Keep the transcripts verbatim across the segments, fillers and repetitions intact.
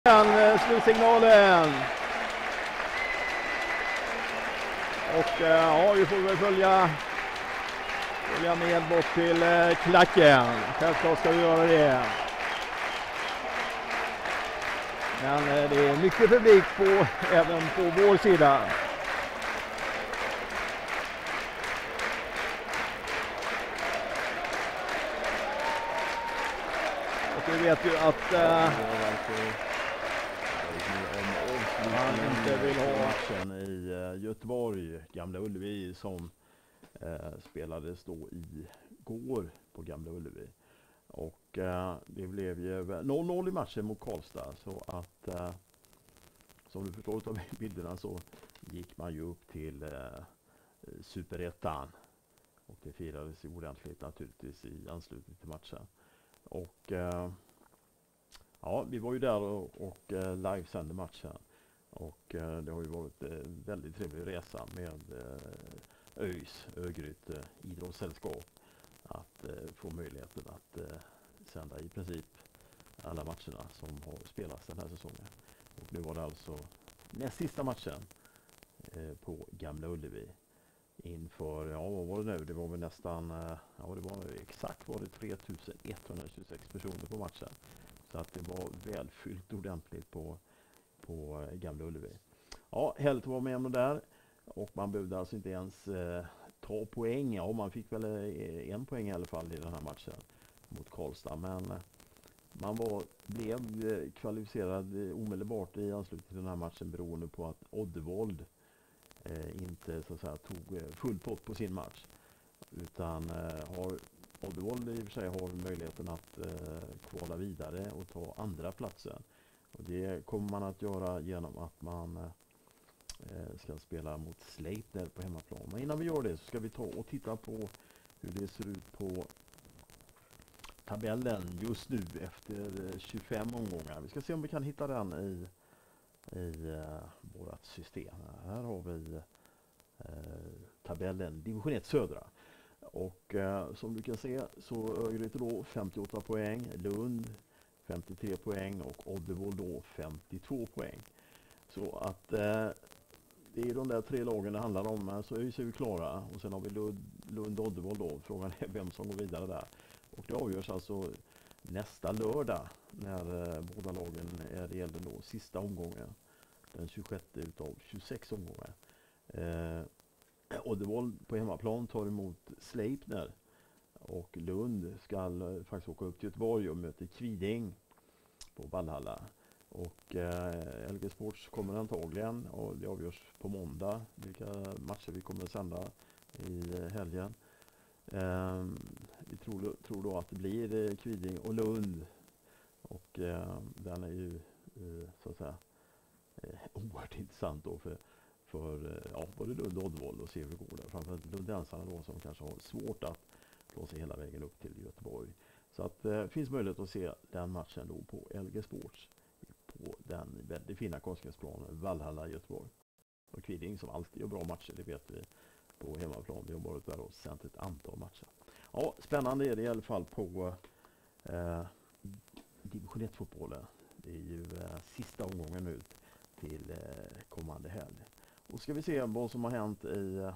Slutsignalen. Och ja, vi får väl följa, följa med bort till eh, klacken. Självklart ska vi göra det. Men eh, det är mycket publik på, även på vår sida. Och vi vet ju att eh, han inte vill ha matchen i uh, Göteborg, Gamla Ullevi, som uh, spelades då i går på Gamla Ullevi. Och uh, det blev ju noll noll i matchen mot Karlstad, så att uh, som du förstår av bilderna så gick man ju upp till uh, Superettan, och det firades ordentligt naturligtvis i anslutning till matchen. Och uh, ja, vi var ju där och, och uh, livesände matchen. Och eh, det har ju varit en eh, väldigt trevlig resa med eh, ÖIS, Örgryte eh, idrottssällskap, att eh, få möjligheten att eh, sända i princip alla matcherna som har spelats den här säsongen. Och nu var det alltså näst sista matchen eh, på Gamla Ullevi inför, ja vad var det nu, det var väl nästan, eh, ja det var exakt var det tre tusen etthundratjugosex personer på matchen. Så att det var välfyllt ordentligt på på Gamla Ullevi. Ja, Helt var med om det där, och man behövde alltså inte ens eh, ta poäng. Ja, man fick väl eh, en poäng i alla fall i den här matchen mot Karlstad, men eh, man var, blev eh, kvalificerad eh, omedelbart i anslutning till den här matchen beroende på att Oddevold eh, inte så att säga tog eh, full pott på sin match, utan eh, har Oddevold i och för sig har möjligheten att eh, kvala vidare och ta andra platsen. Och det kommer man att göra genom att man eh, ska spela mot Sleipner på hemmaplan. Men innan vi gör det så ska vi ta och titta på hur det ser ut på tabellen just nu efter tjugofem omgångar. Vi ska se om vi kan hitta den i, i uh, vårt system. Här har vi uh, tabellen division ett södra. Och uh, som du kan se så Örgryte då femtioåtta poäng, Lund femtiotre poäng och Oddevold då femtiotvå poäng. Så att eh, det är de där tre lagen det handlar om. Så är vi klara. Och sen har vi Lund, Lund och Oddevold då. Frågan är vem som går vidare där. Och det avgörs alltså nästa lördag när eh, båda lagen är det gäller då sista omgången. Den tjugosjätte utav tjugosex omgångar. Eh, Oddevold på hemmaplan tar emot Sleipner. Och Lund ska faktiskt åka upp till Göteborg och möta Kviding på Valhalla. Och eh, L G Sports kommer antagligen, och det avgörs på måndag vilka matcher vi kommer att sända i helgen. Eh, vi tror, tror då att det blir eh, Kviding och Lund. Och eh, den är ju eh, så att säga eh, oerhört intressant då för, för eh, ja, både Lund och Oddevold och se hur det går där. Framförallt lundensarna då som kanske har svårt att slå sig hela vägen upp till Göteborg. Så att det eh, finns möjlighet att se den matchen då på L G Sports på den väldigt fina konstgräsplanen Valhalla i Göteborg. Och Kviding som alltid gör bra matcher, det vet vi på hemmaplan. Vi har varit där och sänt ett antal matcher. Ja, spännande är det i alla fall på eh, division ett-fotbollen. Det är ju eh, sista omgången ut till eh, kommande helg. Och ska vi se vad som har hänt i eh,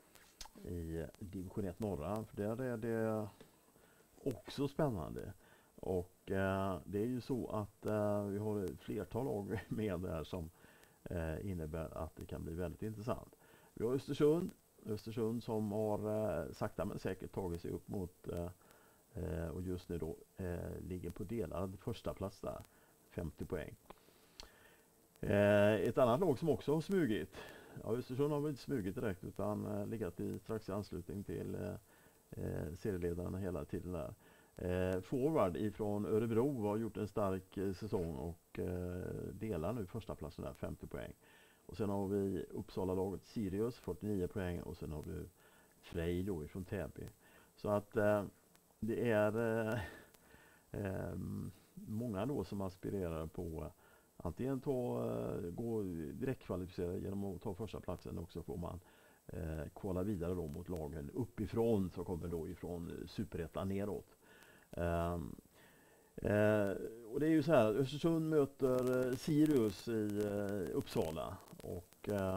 i division ett norra, för där är det också spännande. Och eh, det är ju så att eh, vi har ett flertal lag med där som eh, innebär att det kan bli väldigt intressant. Vi har Östersund, Östersund som har eh, sakta men säkert tagit sig upp mot eh, och just nu då eh, ligger på delad första plats där, femtio poäng. Eh, ett annat lag som också har smugit, ja, Östersund har väl inte smugit direkt utan äh, legat i strax i anslutning till äh, serieledaren hela tiden där. Äh, forward ifrån Örebro har gjort en stark äh, säsong och äh, delar nu första platsen där, femtio poäng. Och sen har vi Uppsala-laget Sirius, fyrtionio poäng, och sen har vi Frej då ifrån Täby. Så att äh, det är äh, äh, många då som aspirerar på antingen ta, gå direkt kvalificera genom att ta första platsen, också får man eh, kvala vidare då mot lagen uppifrån som kommer då ifrån Superettan neråt. Um, Eh, och det är ju så här, Östersund möter eh, Sirius i eh, Uppsala och eh,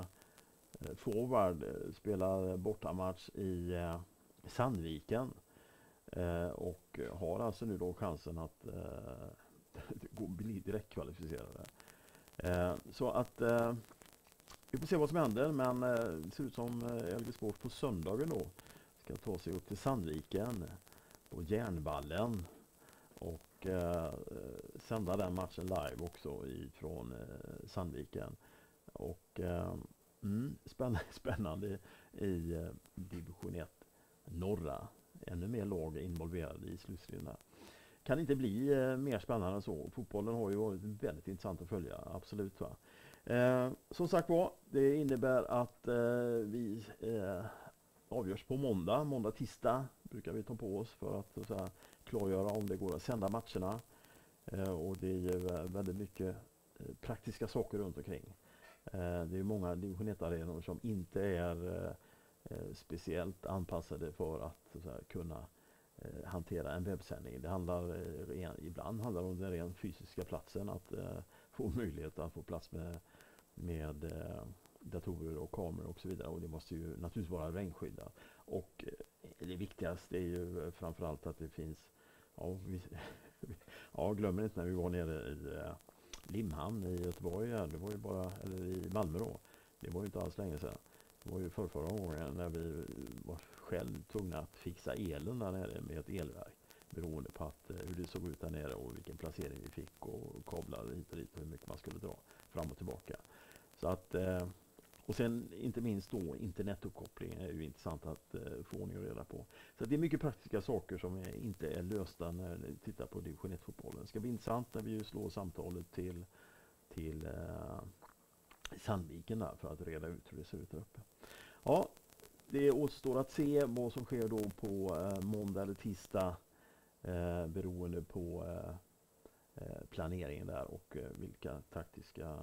forward eh, spelar bortamatch i eh, Sandviken eh, och har alltså nu då chansen att eh, gå- bli direkt kvalificerade. Eh, så att eh, vi får se vad som händer, men eh, det ser ut som eh, L G Sport på söndagen då ska ta sig upp till Sandviken på Järnvallen och eh, sända den matchen live också ifrån eh, Sandviken. Och eh, mm, spännande, spännande i eh, division ett norra. Ännu mer lag involverade i slutstriden. Kan inte bli eh, mer spännande än så. Fotbollen har ju varit väldigt intressant att följa, absolut va. Eh, som sagt var, det innebär att eh, vi eh, avgörs på måndag. Måndag, tisdag brukar vi ta på oss för att så här, klargöra om det går att sända matcherna. Eh, och det är ju eh, väldigt mycket eh, praktiska saker runt omkring. Eh, det är många division ett-arenor som inte är eh, eh, speciellt anpassade för att så här, kunna eh, hantera en webbsändning. Det handlar eh, ren, ibland handlar det om den rent fysiska platsen, att eh, få möjlighet att få plats med, med eh, datorer och kameror och så vidare, och det måste ju naturligtvis vara regnskyddat. Och eh, det viktigaste är ju framförallt att det finns, ja, vi, ja glömmer inte när vi var nere i eh, Limhamn i Göteborg, ja, det var ju bara, eller i Malmö då, det var ju inte alls länge sedan. Det var ju för förra gången när vi var själv tvungna att fixa elen där nere med ett elverk, beroende på att, eh, hur det såg ut där nere och vilken placering vi fick och kablar hit och dit och hur mycket man skulle dra fram och tillbaka. Så att, eh, och sen inte minst då internetuppkoppling är ju intressant att eh, få ordning och reda på. Så det är mycket praktiska saker som är, inte är lösta när vi tittar på division ett-fotbollen. Det ska bli intressant när vi slår samtalet till, till eh, Sandviken där för att reda ut hur det ser ut där uppe. Ja, det återstår att se vad som sker då på eh, måndag eller tisdag eh, beroende på eh, eh, planeringen där och eh, vilka taktiska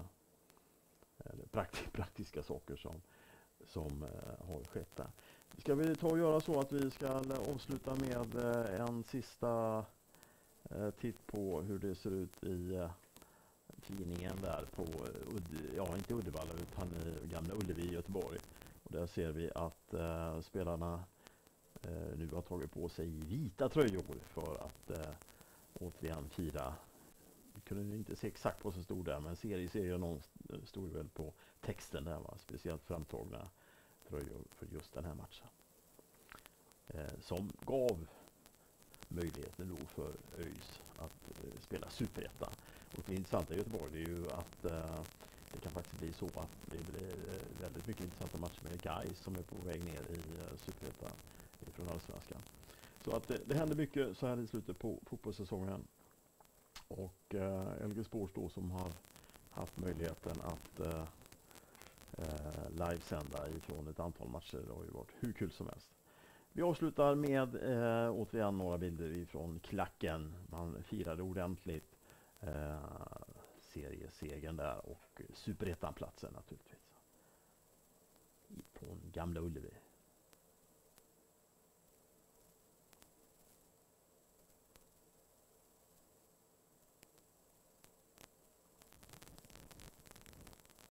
eller praktiska, praktiska saker som, som eh, har skett där. Ska vi ta och göra så att vi ska avsluta med eh, en sista eh, titt på hur det ser ut i eh, tidningen där på, uh, Udd, ja inte Uddevalla utan i Gamla Ullevi i Göteborg. Och där ser vi att uh, spelarna uh, nu har tagit på sig vita tröjor för att uh, återigen fira. Vi kunde inte se exakt vad som stod där, men serieserien någon stod väl på texten där, va? Speciellt framtagna tröjor för just den här matchen. Uh, som gav möjligheten då för ÖIS att uh, spela Superettan. Och det intressanta i Göteborg är ju att uh, det kan faktiskt bli så att det blir uh, väldigt mycket intressanta matcher med Gais som är på väg ner i uh, Superettan från Allsvenskan. Så att uh, det händer mycket så här i slutet på fotbollssäsongen. Och uh, L G Sport då som har haft möjligheten att uh, uh, livesända ifrån ett antal matcher. Det har ju varit hur kul som helst. Vi avslutar med uh, återigen några bilder ifrån klacken. Man firade ordentligt. Eh, seriesegen där och Superettan-platsen naturligtvis på Gamla Ullevi.